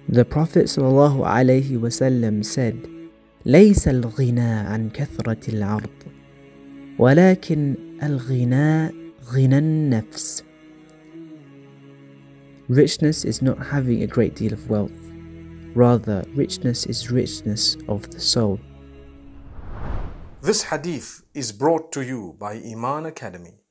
The Prophet ﷺ said, ليس الغنى عن كثرة العرض ولكن الغنى غنى النفس. Richness is not having a great deal of wealth. Rather, richness is richness of the soul. This hadith is brought to you by Iman Academy.